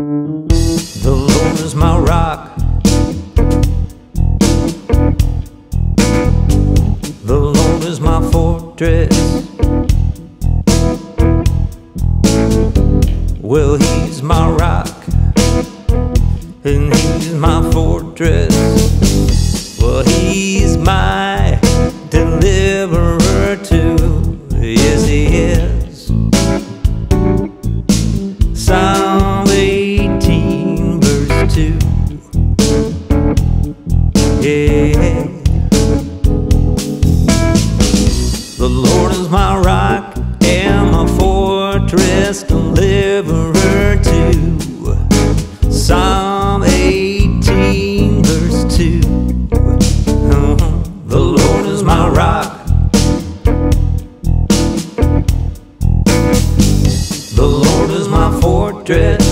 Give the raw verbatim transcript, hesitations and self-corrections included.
The Lord is my rock. The Lord is my fortress. Well, He's my rock, and He's my fortress. Well, He's my deliverer too. Yes, He is. Psalm eighteen verse two. Yeah. The Lord is my rock and my fortress, deliverer too. Psalm eighteen verse two. Uh-huh. The Lord is my rock. The Lord is my fortress.